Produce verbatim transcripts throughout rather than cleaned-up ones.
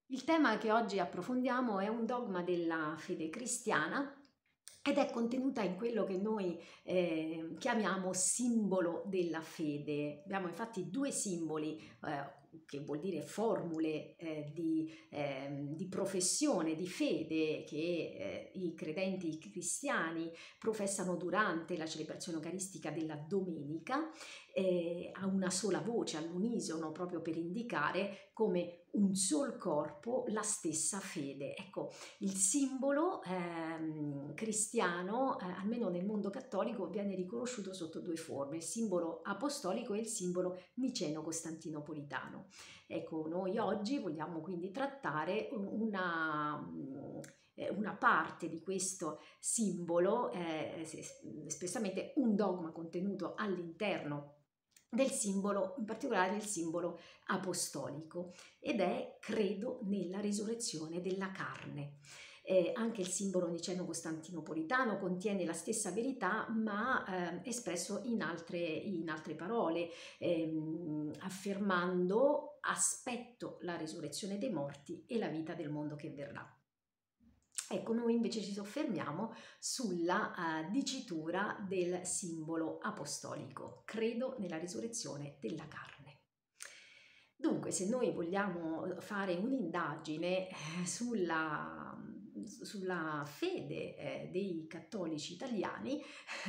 Il tema che oggi approfondiamo è un dogma della fede cristiana ed è contenuta in quello che noi eh, chiamiamo simbolo della fede. Abbiamo infatti due simboli, eh, che vuol dire formule eh, di, eh, di professione, di fede che eh, i credenti cristiani professano durante la celebrazione eucaristica della domenica, eh, a una sola voce, all'unisono, proprio per indicare come un sol corpo, la stessa fede. Ecco, il simbolo ehm, cristiano, eh, almeno nel mondo cattolico, viene riconosciuto sotto due forme: il simbolo apostolico e il simbolo niceno-costantinopolitano. Ecco, noi oggi vogliamo quindi trattare una, una parte di questo simbolo, eh, espressamente un dogma contenuto all'interno del simbolo, in particolare il simbolo apostolico, ed è credo nella risurrezione della carne. Eh, anche il simbolo niceno-costantinopolitano contiene la stessa verità, ma eh, espresso in altre, in altre parole, ehm, affermando aspetto la risurrezione dei morti e la vita del mondo che verrà. Ecco, noi invece ci soffermiamo sulla uh, dicitura del simbolo apostolico: credo nella risurrezione della carne. Dunque, se noi vogliamo fare un'indagine eh, sulla, sulla fede eh, dei cattolici italiani,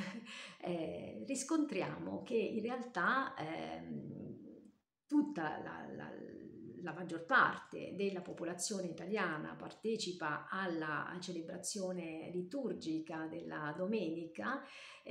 eh, riscontriamo che in realtà eh, tutta la, la la maggior parte della popolazione italiana partecipa alla celebrazione liturgica della domenica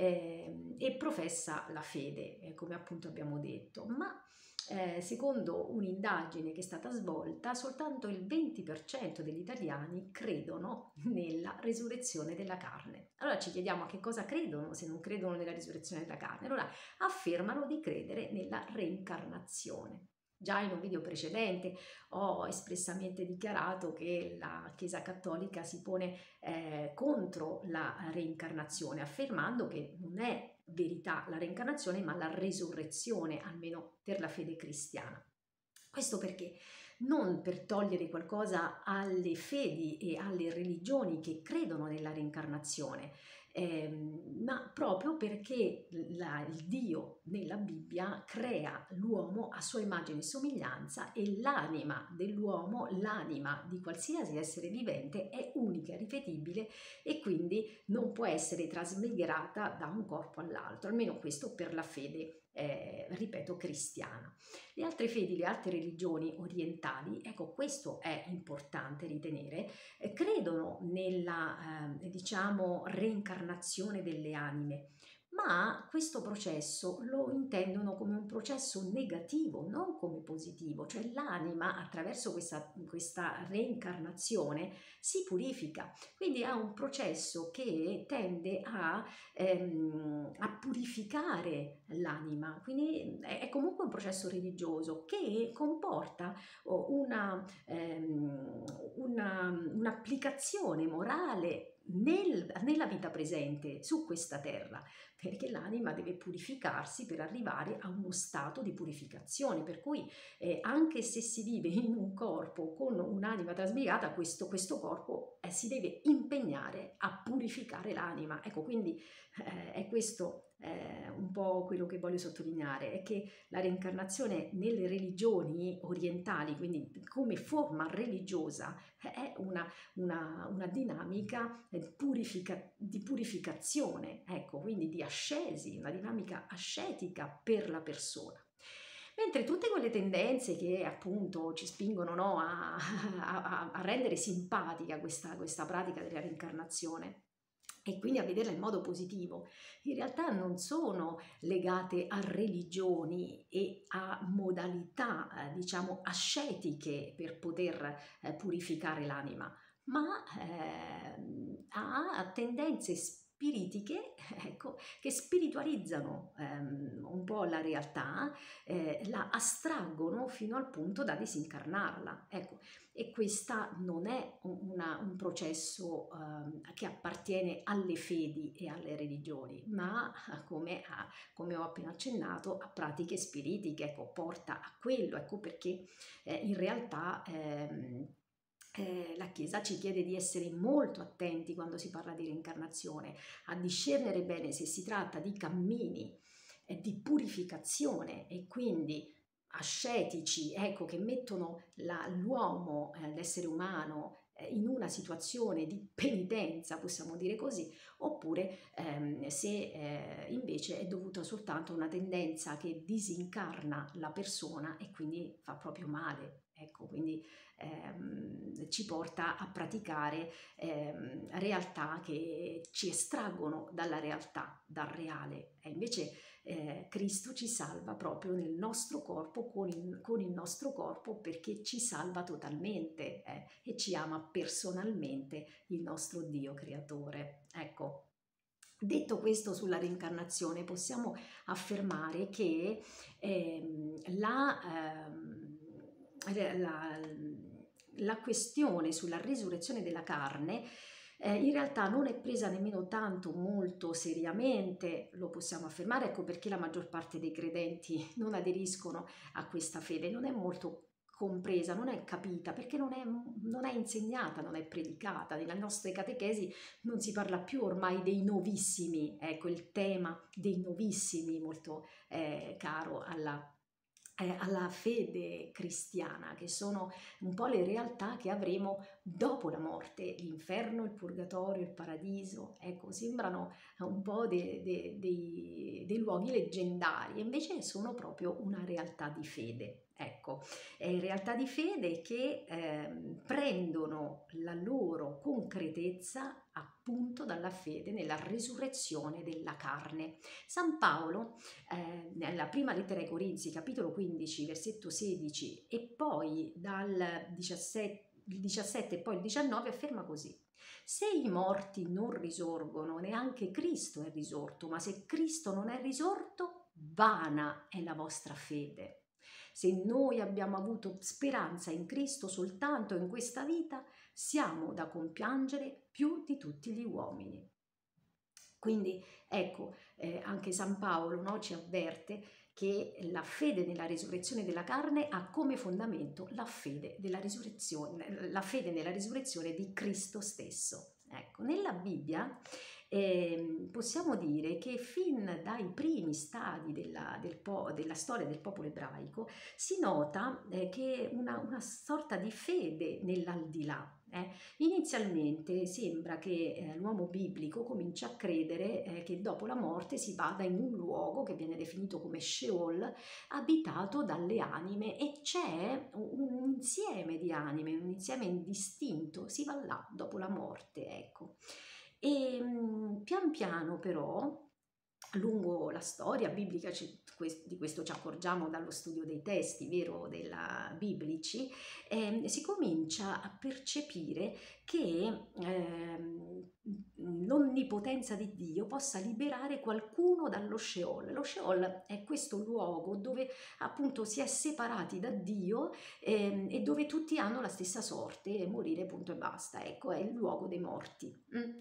eh, e professa la fede, eh, come appunto abbiamo detto, ma eh, secondo un'indagine che è stata svolta, soltanto il venti per cento degli italiani credono nella risurrezione della carne. Allora ci chiediamo: a che cosa credono se non credono nella risurrezione della carne? Allora affermano di credere nella reincarnazione. Già in un video precedente ho espressamente dichiarato che la Chiesa Cattolica si pone eh, contro la reincarnazione, affermando che non è verità la reincarnazione, ma la resurrezione, almeno per la fede cristiana. Questo perché? Non per togliere qualcosa alle fedi e alle religioni che credono nella reincarnazione, eh, ma proprio perché la, il Dio nella Bibbia crea l'uomo a sua immagine e somiglianza, e l'anima dell'uomo, l'anima di qualsiasi essere vivente, è unica, ripetibile e quindi non può essere trasmigrata da un corpo all'altro, almeno questo per la fede, eh, ripeto, cristiana. Le altre fedi, le altre religioni orientali, ecco, questo è importante ritenere, eh, credono nella, eh, diciamo, reincarnazione delle anime, ma questo processo lo intendono come un processo negativo, non come positivo, cioè l'anima attraverso questa, questa reincarnazione si purifica, quindi ha un processo che tende a, ehm, a purificare l'anima, quindi è comunque un processo religioso che comporta una, ehm, una, un'applicazione morale nel, nella vita presente su questa terra, perché l'anima deve purificarsi per arrivare a uno stato di purificazione, per cui eh, anche se si vive in un corpo con un'anima trasmigrata, questo, questo corpo eh, si deve impegnare a purificare l'anima. Ecco, quindi eh, è questo eh, un po' quello che voglio sottolineare, è che la reincarnazione nelle religioni orientali, quindi come forma religiosa, è una, una, una dinamica purifica, di purificazione, ecco, quindi di ascesi, una dinamica ascetica per la persona. Mentre tutte quelle tendenze che appunto ci spingono, no, a, a, a rendere simpatica questa, questa pratica della reincarnazione e quindi a vederla in modo positivo, in realtà non sono legate a religioni e a modalità, eh, diciamo, ascetiche per poter eh, purificare l'anima, ma eh, a tendenze spiritiche, ecco, che spiritualizzano ehm, un po' la realtà, eh, la astraggono fino al punto da disincarnarla, ecco. E questo non è una, un processo um, che appartiene alle fedi e alle religioni, ma come, a, come ho appena accennato, a pratiche spiritiche, ecco, porta a quello, ecco perché eh, in realtà ehm, Eh, la Chiesa ci chiede di essere molto attenti quando si parla di reincarnazione, a discernere bene se si tratta di cammini eh, di purificazione e quindi ascetici, ecco, che mettono la- l'uomo, eh, l'essere umano, eh, in una situazione di penitenza, possiamo dire così, oppure ehm, se eh, invece è dovuta soltanto a una tendenza che disincarna la persona e quindi fa proprio male. Ecco, quindi ehm, ci porta a praticare ehm, realtà che ci estraggono dalla realtà, dal reale. E invece eh, Cristo ci salva proprio nel nostro corpo, con il, con il nostro corpo, perché ci salva totalmente eh, e ci ama personalmente il nostro Dio creatore. Ecco. Detto questo sulla reincarnazione, possiamo affermare che ehm, la, ehm, la, la questione sulla risurrezione della carne eh, in realtà non è presa nemmeno tanto molto seriamente, lo possiamo affermare, ecco perché la maggior parte dei credenti non aderiscono a questa fede, non è molto compresa, non è capita, perché non è, non è insegnata, non è predicata. Nelle nostre catechesi non si parla più ormai dei novissimi, ecco il tema dei novissimi molto eh, caro alla eh, alla fede cristiana, che sono un po' le realtà che avremo dopo la morte, l'inferno, il purgatorio, il paradiso, ecco, sembrano un po' de, de, dei, dei luoghi leggendari, invece sono proprio una realtà di fede. Ecco, eh, realtà di fede che eh, prendono la loro concretezza appunto dalla fede nella risurrezione della carne. San Paolo eh, nella prima lettera ai Corinzi, capitolo quindici, versetto sedici, e poi dal diciassette, il diciassette e poi il diciannove afferma così: se i morti non risorgono, neanche Cristo è risorto, ma se Cristo non è risorto, vana è la vostra fede. Se noi abbiamo avuto speranza in Cristo soltanto in questa vita, siamo da compiangere più di tutti gli uomini. Quindi ecco, eh, anche San Paolo, no, ci avverte che la fede nella risurrezione della carne ha come fondamento la fede, della risurrezione, la fede nella risurrezione di Cristo stesso. Ecco, nella Bibbia eh, possiamo dire che fin dai primi stadi della, del po- della storia del popolo ebraico si nota eh, che una, una sorta di fede nell'aldilà. Eh. Inizialmente sembra che eh, l'uomo biblico comincia a credere eh, che dopo la morte si vada in un luogo che viene definito come Sheol, abitato dalle anime, e c'è un, un insieme di anime, un insieme indistinto, si va là dopo la morte, ecco. E mh, pian piano però, lungo la storia biblica, di questo ci accorgiamo dallo studio dei testi, vero, della biblici, eh, si comincia a percepire che eh, l'onnipotenza di Dio possa liberare qualcuno dallo Sheol. Lo Sheol è questo luogo dove appunto si è separati da Dio eh, e dove tutti hanno la stessa sorte, morire punto e basta, ecco, è il luogo dei morti. Mm.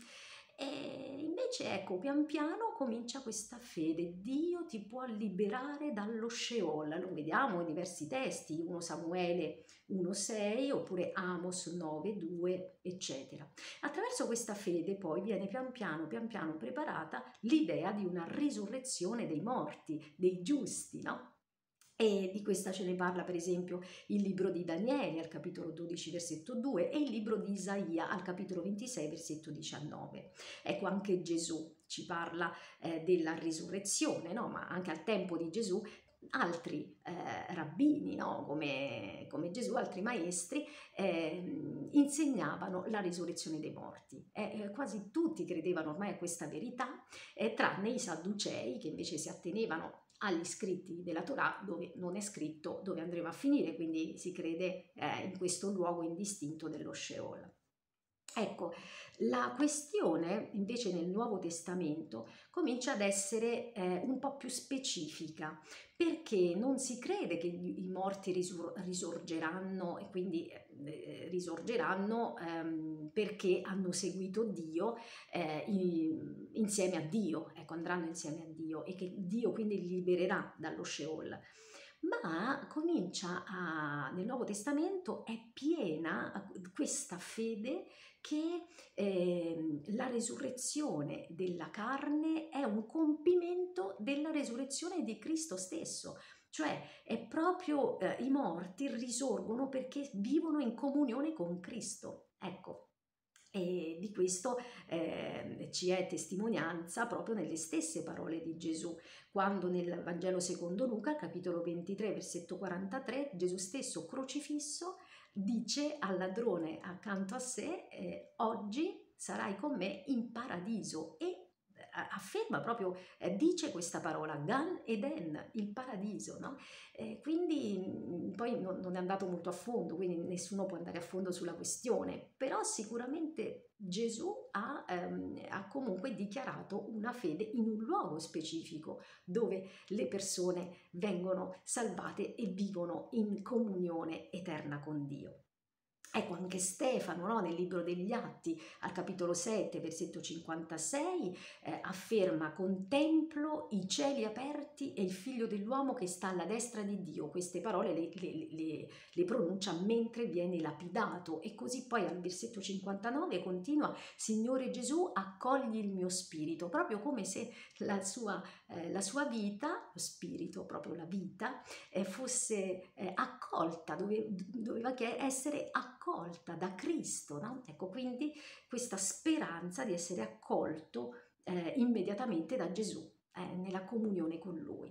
E invece ecco, pian piano comincia questa fede, Dio ti può liberare dallo Sheol, lo vediamo in diversi testi, primo Samuele uno sei oppure Amos nove due, eccetera. Attraverso questa fede poi viene pian piano, pian piano preparata l'idea di una risurrezione dei morti, dei giusti, no? E di questa ce ne parla per esempio il libro di Daniele al capitolo dodici versetto due e il libro di Isaia al capitolo ventisei versetto diciannove. Ecco, anche Gesù ci parla eh, della risurrezione, no? Ma anche al tempo di Gesù altri eh, rabbini, no? come, come Gesù, altri maestri eh, insegnavano la risurrezione dei morti. Eh, quasi tutti credevano ormai a questa verità, eh, tranne i Sadducei, che invece si attenevano agli scritti della Torah, dove non è scritto dove andremo a finire, quindi si crede eh, in questo luogo indistinto dello Sheol. Ecco, la questione invece nel Nuovo Testamento comincia ad essere eh, un po' più specifica, perché non si crede che gli, i morti risur- risorgeranno e quindi eh, risorgeranno ehm, perché hanno seguito Dio eh, in, insieme a Dio, ecco, andranno insieme a Dio e che Dio quindi li libererà dallo Sheol. ma comincia a, nel Nuovo Testamento è piena questa fede che eh, la resurrezione della carne è un compimento della resurrezione di Cristo stesso, cioè è proprio eh, i morti risorgono perché vivono in comunione con Cristo. Ecco. E di questo eh, ci è testimonianza proprio nelle stesse parole di Gesù, quando nel Vangelo secondo Luca, capitolo ventitré, versetto quarantatré, Gesù stesso crocifisso dice al ladrone accanto a sé, eh, oggi sarai con me in paradiso, e afferma proprio, eh, dice questa parola, Gan Eden, il paradiso, no? Eh, quindi mh, poi non, non è andato molto a fondo, quindi nessuno può andare a fondo sulla questione, però sicuramente Gesù ha, ehm, ha comunque dichiarato una fede in un luogo specifico dove le persone vengono salvate e vivono in comunione eterna con Dio. Ecco, anche Stefano, no, nel libro degli Atti, al capitolo sette, versetto cinquantasei, eh, afferma: contemplo i cieli aperti e il figlio dell'uomo che sta alla destra di Dio. Queste parole le, le, le, le pronuncia mentre viene lapidato, e così poi al versetto cinquantanove continua: Signore Gesù, accogli il mio spirito, proprio come se la sua, eh, la sua vita, lo spirito, proprio la vita, eh, fosse eh, accolta, dove, doveva essere accolta da Cristo, no? Ecco, quindi questa speranza di essere accolto eh, immediatamente da Gesù, eh, nella comunione con Lui.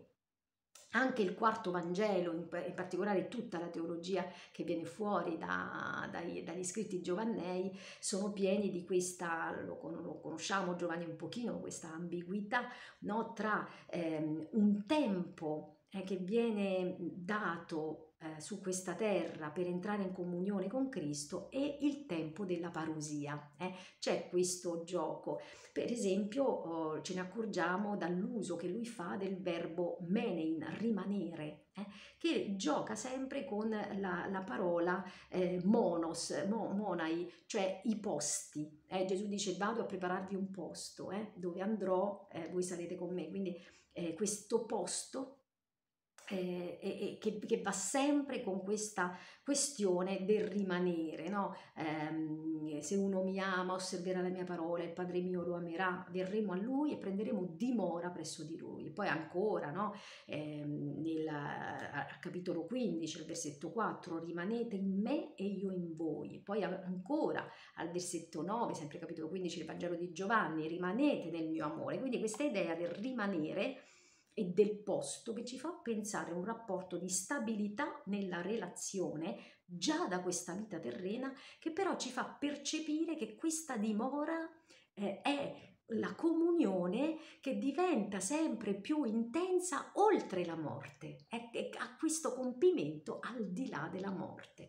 Anche il quarto Vangelo, in, in particolare tutta la teologia che viene fuori da, dai, dagli scritti giovannei, sono pieni di questa, lo, lo conosciamo Giovanni un pochino, questa ambiguità, no? Tra ehm, un tempo eh, che viene dato eh, su questa terra per entrare in comunione con Cristo e il tempo della parusia. Eh? C'è questo gioco. Per esempio, oh, ce ne accorgiamo dall'uso che lui fa del verbo menein, rimanere, eh, che gioca sempre con la, la parola eh, monos, mo, monai, cioè i posti. Eh, Gesù dice: vado a prepararvi un posto, eh, dove andrò, eh, voi sarete con me. Quindi eh, questo posto Eh, e, che, che va sempre con questa questione del rimanere, no? Ehm, se uno mi ama, osserverà la mia parola, il Padre mio lo amerà, verremo a Lui e prenderemo dimora presso di Lui. Poi ancora, no? Ehm, nel al capitolo quindici, al versetto quattro, rimanete in me e io in voi. Poi ancora al versetto nove, sempre capitolo quindici del Vangelo di Giovanni, rimanete nel mio amore. Quindi questa idea del rimanere e del posto che ci fa pensare a un rapporto di stabilità nella relazione già da questa vita terrena, che però ci fa percepire che questa dimora eh, è la comunione che diventa sempre più intensa oltre la morte, è, è, ha questo compimento al di là della morte.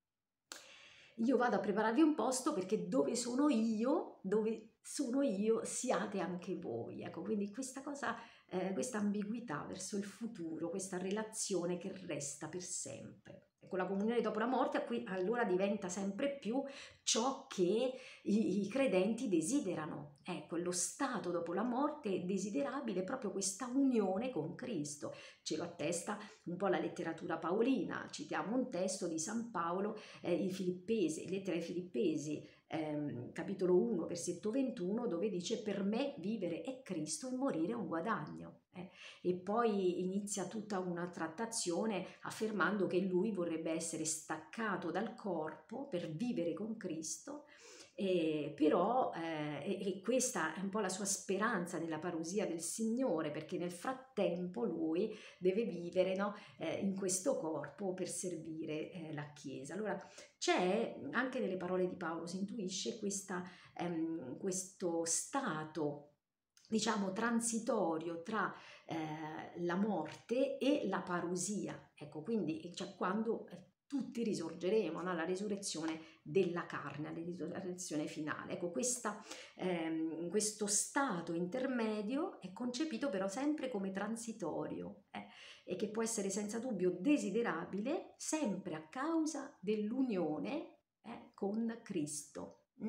Io vado a prepararvi un posto perché dove sono io, dove sono io, siate anche voi. Ecco, quindi questa cosa, eh, questa ambiguità verso il futuro, questa relazione che resta per sempre. Ecco, la comunione dopo la morte a cui allora diventa sempre più ciò che i, i credenti desiderano. Ecco, lo stato dopo la morte è desiderabile, proprio questa unione con Cristo. Ce lo attesta un po' la letteratura paolina. Citiamo un testo di San Paolo, eh, i Filippesi, lettera ai Filippesi, ehm, capitolo uno, versetto ventuno, dove dice: per me vivere è Cristo e morire è un guadagno. Eh. E poi inizia tutta una trattazione affermando che lui vorrebbe essere staccato dal corpo per vivere con Cristo. E però eh, e, e questa è un po' la sua speranza nella parusia del Signore, perché nel frattempo lui deve vivere, no, eh, in questo corpo per servire eh, la Chiesa. Allora c'è anche nelle parole di Paolo, si intuisce questa, ehm, questo stato, diciamo, transitorio tra eh, la morte e la parusia. Ecco, quindi cioè, quando eh, tutti risorgeremo, no? La risurrezione della carne, la risurrezione finale. Ecco, questa, ehm, questo stato intermedio è concepito però sempre come transitorio eh, e che può essere senza dubbio desiderabile sempre a causa dell'unione eh, con Cristo. Mm.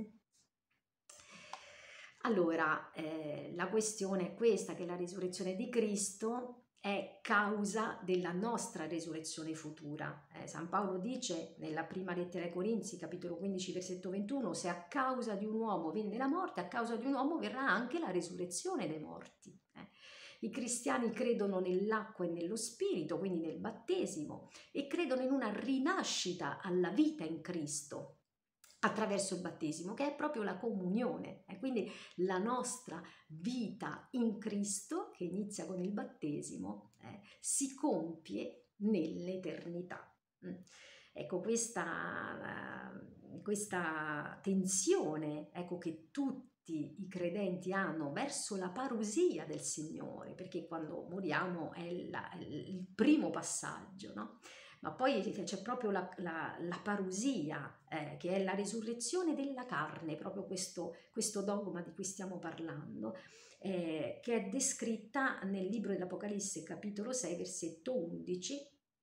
Allora, eh, la questione è questa, che la risurrezione di Cristo è causa della nostra resurrezione futura. Eh, San Paolo dice nella prima lettera ai Corinzi, capitolo quindici, versetto ventuno, se a causa di un uomo venne la morte, a causa di un uomo verrà anche la resurrezione dei morti. Eh. I cristiani credono nell'acqua e nello spirito, quindi nel battesimo, e credono in una rinascita alla vita in Cristo attraverso il battesimo, che è proprio la comunione. E quindi la nostra vita in Cristo, che inizia con il battesimo, eh, si compie nell'eternità. Mm. Ecco, questa, uh, questa tensione, ecco, che tutti i credenti hanno verso la parusia del Signore, perché quando moriamo è la, il primo passaggio, no? Ma poi c'è proprio la, la, la parusia, eh, che è la risurrezione della carne, proprio questo, questo dogma di cui stiamo parlando, eh, che è descritta nel libro dell'Apocalisse, capitolo sei, versetto undici.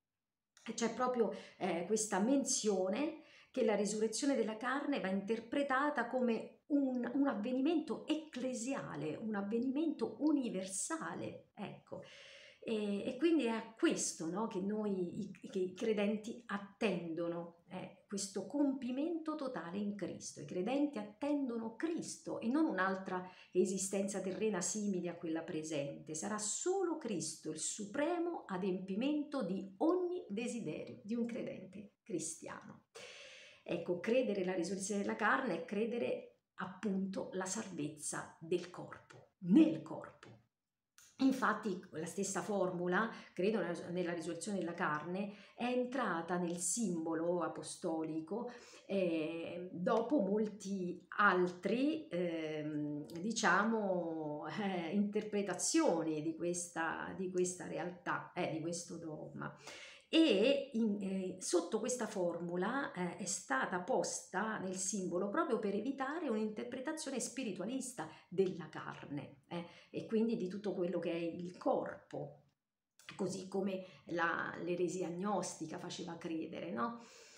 C'è proprio eh, questa menzione che la risurrezione della carne va interpretata come un, un avvenimento ecclesiale, un avvenimento universale, ecco. E, e quindi è a questo, no, che noi, i, che i credenti attendono, eh, questo compimento totale in Cristo. I credenti attendono Cristo e non un'altra esistenza terrena simile a quella presente. Sarà solo Cristo il supremo adempimento di ogni desiderio di un credente cristiano. Ecco, credere alla risurrezione della carne è credere appunto la salvezza del corpo, nel corpo. Infatti la stessa formula, credo nella risurrezione della carne, è entrata nel simbolo apostolico eh, dopo molti altri, eh, diciamo, eh, interpretazioni di questa, di questa realtà, eh, di questo dogma. E in, eh, sotto questa formula eh, è stata posta nel simbolo proprio per evitare un'interpretazione spiritualista della carne eh, e quindi di tutto quello che è il corpo, così come la, l'eresia gnostica faceva credere, no?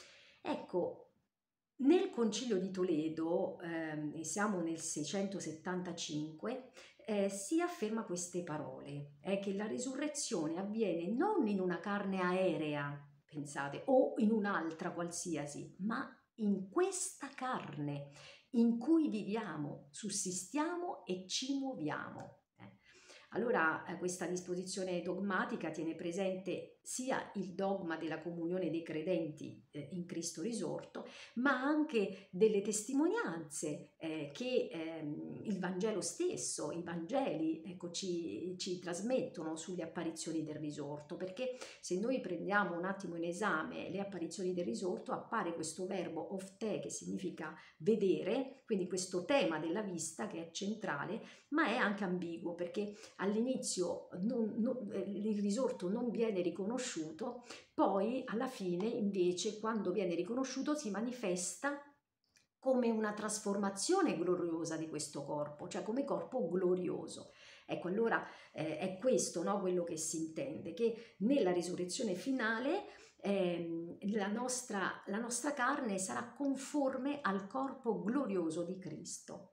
Ecco, nel Concilio di Toledo, eh, siamo nel seicentosettantacinque, eh, si afferma queste parole, eh, che la risurrezione avviene non in una carne aerea, pensate, o in un'altra qualsiasi, ma in questa carne in cui viviamo, sussistiamo e ci muoviamo. Allora eh, questa disposizione dogmatica tiene presente sia il dogma della comunione dei credenti eh, in Cristo risorto, ma anche delle testimonianze eh, che ehm, il Vangelo stesso, i Vangeli ecco, ci, ci trasmettono sulle apparizioni del risorto, perché se noi prendiamo un attimo in esame le apparizioni del risorto appare questo verbo ofte che significa vedere, quindi questo tema della vista che è centrale, ma è anche ambiguo perché all'inizio non, non, il risorto non viene riconosciuto, poi alla fine invece quando viene riconosciuto si manifesta come una trasformazione gloriosa di questo corpo, cioè come corpo glorioso. Ecco, allora eh, è questo, no, quello che si intende, che nella risurrezione finale eh, la, nostra, la nostra carne sarà conforme al corpo glorioso di Cristo.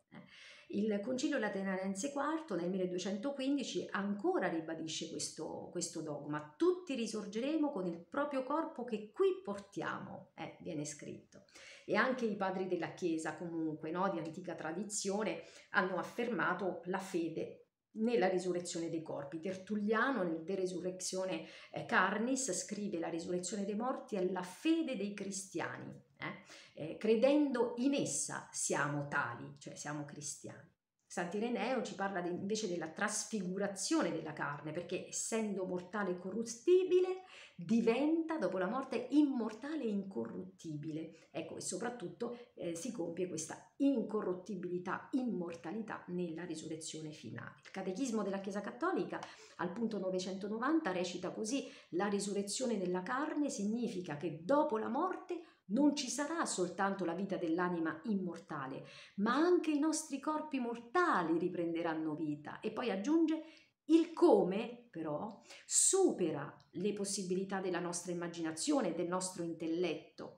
Il Concilio Lateranense quarto nel milleduecentoquindici ancora ribadisce questo, questo dogma: tutti risorgeremo con il proprio corpo che qui portiamo, eh, viene scritto. E anche i padri della Chiesa comunque, no, di antica tradizione, hanno affermato la fede nella risurrezione dei corpi. Tertulliano nel De Resurrectione Carnis scrive: la risurrezione dei morti è la fede dei cristiani. Eh? Eh, credendo in essa siamo tali, cioè siamo cristiani. Sant'Ireneo ci parla de, invece della trasfigurazione della carne, perché essendo mortale e corruttibile diventa dopo la morte immortale e incorruttibile. Ecco, e soprattutto eh, si compie questa incorruttibilità, immortalità nella risurrezione finale. Il Catechismo della Chiesa Cattolica al punto novecentonovanta recita così: la risurrezione della carne significa che dopo la morte non ci sarà soltanto la vita dell'anima immortale, ma anche i nostri corpi mortali riprenderanno vita. E poi aggiunge: il come, però, supera le possibilità della nostra immaginazione e del nostro intelletto.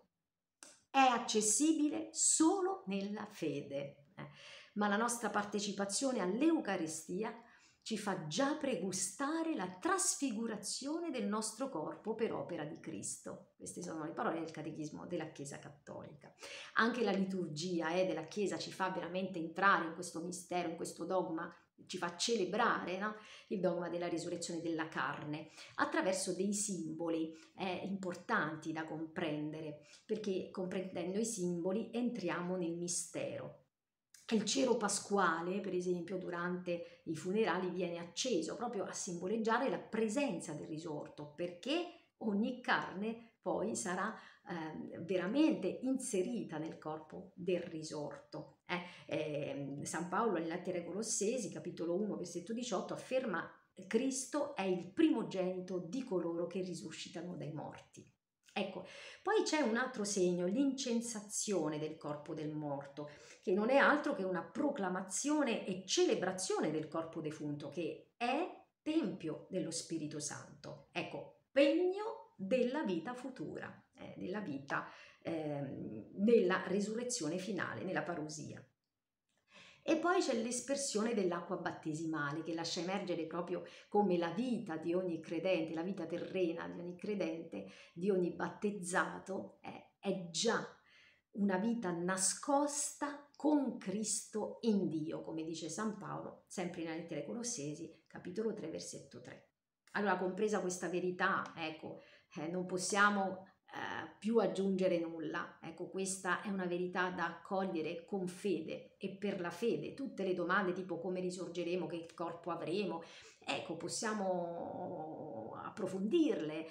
È accessibile solo nella fede. Eh. Ma la nostra partecipazione all'Eucaristia ci fa già pregustare la trasfigurazione del nostro corpo per opera di Cristo. Queste sono le parole del Catechismo della Chiesa Cattolica. Anche la liturgia eh, della Chiesa ci fa veramente entrare in questo mistero, in questo dogma, ci fa celebrare, no? Il dogma della risurrezione della carne attraverso dei simboli eh, importanti da comprendere, perché comprendendo i simboli entriamo nel mistero. Il cero pasquale, per esempio, durante i funerali viene acceso proprio a simboleggiare la presenza del risorto, perché ogni carne poi sarà eh, veramente inserita nel corpo del risorto. Eh, eh, San Paolo, nella Lettera ai Colossesi, capitolo uno, versetto diciotto, afferma: Cristo è il primogenito di coloro che risuscitano dai morti. Ecco, poi c'è un altro segno, l'incensazione del corpo del morto, che non è altro che una proclamazione e celebrazione del corpo defunto, che è tempio dello Spirito Santo. Ecco, pegno della vita futura, eh, della vita eh, nella risurrezione finale, nella parousia. E poi c'è l'espressione dell'acqua battesimale, che lascia emergere proprio come la vita di ogni credente, la vita terrena di ogni credente, di ogni battezzato, è, è già una vita nascosta con Cristo in Dio, come dice San Paolo, sempre nella Lettera ai Colossesi, capitolo tre, versetto tre. Allora, compresa questa verità, ecco, eh, non possiamo eh, più aggiungere nulla. Ecco, questa è una verità da accogliere con fede, e per la fede tutte le domande tipo come risorgeremo, che corpo avremo, ecco, possiamo approfondirle,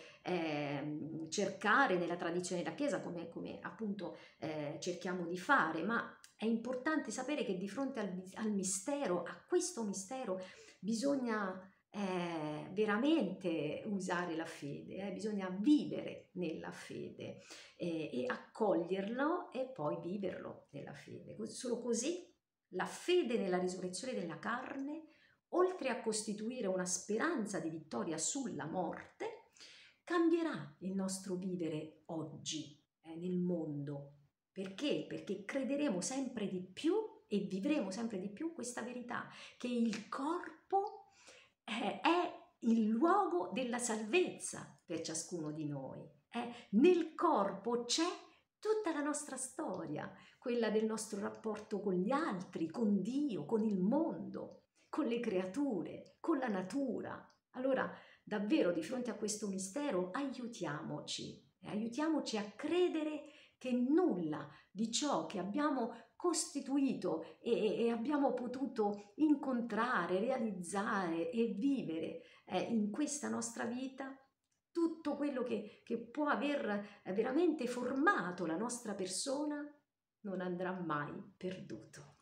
eh, cercare nella tradizione della Chiesa, come, come appunto eh, cerchiamo di fare, ma è importante sapere che di fronte al, al mistero, a questo mistero, bisogna eh, veramente usare la fede, eh, bisogna vivere nella fede eh, e accoglierlo e poi viverlo nella fede. Solo così la fede nella risurrezione della carne, oltre a costituire una speranza di vittoria sulla morte, cambierà il nostro vivere oggi eh, nel mondo. Perché? Perché crederemo sempre di più e vivremo sempre di più questa verità, che il corpo eh, è il luogo della salvezza per ciascuno di noi. Eh. Nel corpo c'è tutta la nostra storia, quella del nostro rapporto con gli altri, con Dio, con il mondo, con le creature, con la natura. Allora, davvero, di fronte a questo mistero, aiutiamoci, eh, aiutiamoci a credere che nulla di ciò che abbiamo costituito e, e abbiamo potuto incontrare, realizzare e vivere eh, in questa nostra vita, tutto quello che, che può aver veramente formato la nostra persona, non andrà mai perduto.